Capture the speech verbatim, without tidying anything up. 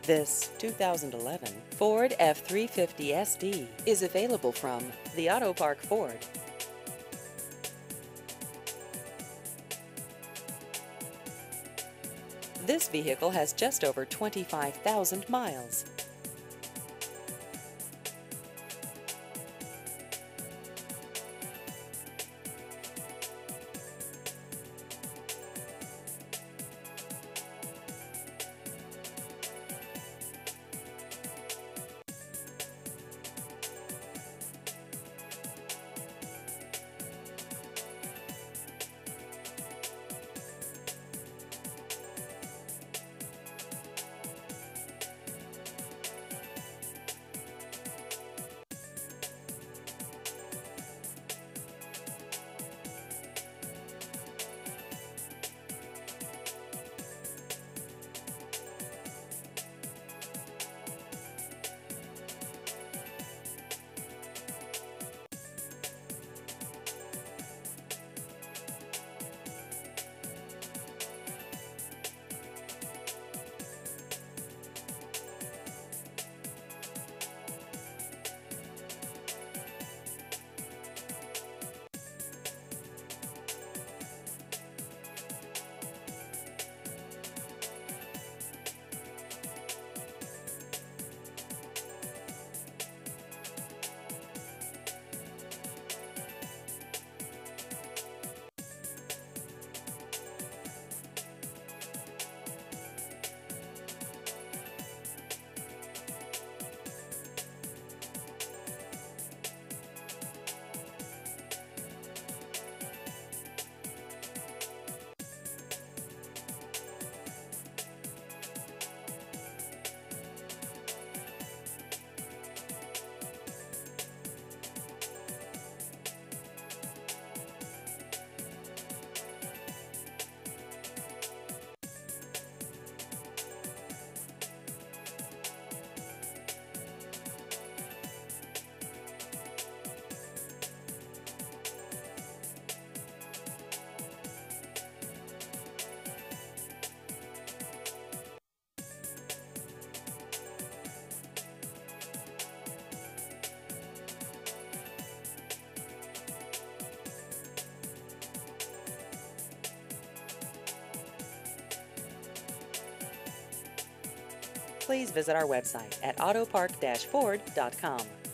This two thousand eleven Ford F three fifty S D is available from the Auto Park Ford. This vehicle has just over twenty-five thousand miles. Please visit our website at autopark dash ford dot com.